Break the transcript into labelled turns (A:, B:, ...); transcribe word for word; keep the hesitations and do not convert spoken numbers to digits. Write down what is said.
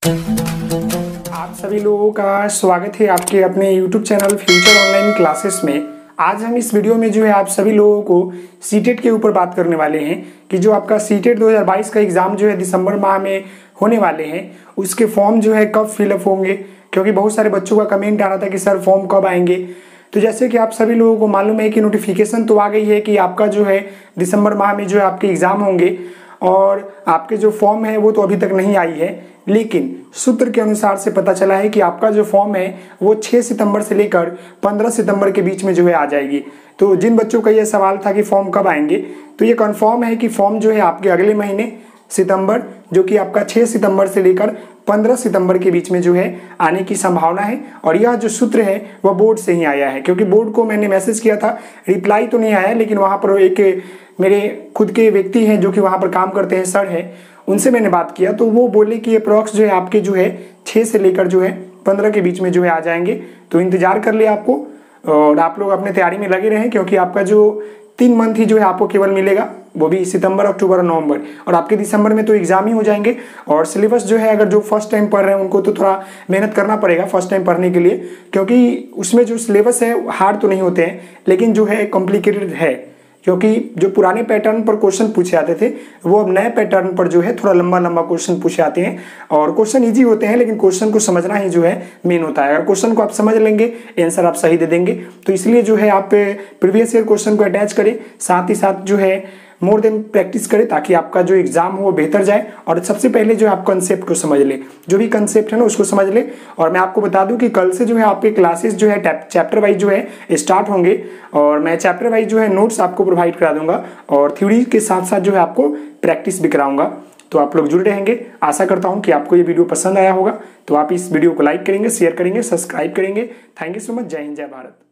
A: आप सभी लोगों का स्वागत है आपके अपने YouTube channel future online classes में। आज हम इस वीडियो में जो है आप सभी लोगों को सीटेट के ऊपर बात करने वाले हैं कि जो आपका सीटेट दो हज़ार बाईस का एग्ज़ाम जो है दिसंबर माह में होने वाले हैं, उसके फॉर्म जो है कब फिलअप होंगे, क्योंकि बहुत सारे बच्चों का कमेंट आ रहा था कि सर फॉर्म कब आएंगे। तो जैसे कि आप सभी लोगों को मालूम है कि नोटिफिकेशन तो आ गई है कि आपका जो है दिसंबर माह में जो है आपके एग्ज़ाम होंगे और आपके जो फॉर्म है वो तो अभी तक नहीं आई है, लेकिन सूत्र के अनुसार से पता चला है कि आपका जो फॉर्म है वो छह सितंबर से लेकर पंद्रह सितंबर के बीच में जो है आ जाएगी। तो जिन बच्चों का ये सवाल था कि फॉर्म कब आएंगे, तो ये कंफर्म है कि फॉर्म जो है आपके अगले महीने सितंबर, जो कि आपका छह सितंबर से लेकर पंद्रह सितंबर के बीच में जो है आने की संभावना है। और यह जो सूत्र है वह बोर्ड से ही आया है, क्योंकि बोर्ड को मैंने मैसेज किया था, रिप्लाई तो नहीं आया, लेकिन वहाँ पर एक मेरे खुद के व्यक्ति हैं जो कि वहाँ पर काम करते हैं, सर हैं, उनसे मैंने बात किया तो वो बोले कि अप्रॉक्स जो है आपके जो है छः से लेकर जो है पंद्रह के बीच में जो है आ जाएंगे। तो इंतजार कर लिया आपको, और आप लोग अपने तैयारी में लगे रहें, क्योंकि आपका जो तीन मंथ ही जो है आपको केवल मिलेगा, वो भी सितंबर, अक्टूबर और नवंबर, और आपके दिसंबर में तो एग्जाम ही हो जाएंगे। और सिलेबस जो है अगर जो फर्स्ट टाइम पढ़ रहे हैं उनको तो थोड़ा मेहनत करना पड़ेगा फर्स्ट टाइम पढ़ने के लिए, क्योंकि उसमें जो सिलेबस है हार्ड तो नहीं होते हैं, लेकिन जो है कॉम्प्लिकेटेड है, क्योंकि जो पुराने पैटर्न पर क्वेश्चन पूछे आते थे वो अब नए पैटर्न पर जो है थोड़ा लंबा लंबा क्वेश्चन पूछे आते हैं। और क्वेश्चन इजी होते हैं, लेकिन क्वेश्चन को समझना ही जो है मेन होता है। अगर क्वेश्चन को आप समझ लेंगे, आंसर आप सही दे देंगे। तो इसलिए जो है आप प्रीवियस ईयर क्वेश्चन को अटैच करें, साथ ही साथ जो है मोर देन प्रैक्टिस करें, ताकि आपका जो एग्जाम हो वो बेहतर जाए। और सबसे पहले जो है आप कंसेप्ट को समझ ले, जो भी कंसेप्ट है ना उसको समझ ले। और मैं आपको बता दूं कि कल से जो है आपके क्लासेस जो है चैप्टर वाइज जो है स्टार्ट होंगे, और मैं चैप्टर वाइज जो है नोट्स आपको प्रोवाइड करा दूंगा, और थ्योरी के साथ साथ जो है आपको प्रैक्टिस भी कराऊंगा। तो आप लोग जुड़े रहेंगे। आशा करता हूँ कि आपको ये वीडियो पसंद आया होगा। तो आप इस वीडियो को लाइक करेंगे, शेयर करेंगे, सब्सक्राइब करेंगे। Thank you so much. जय हिंद, जय भारत।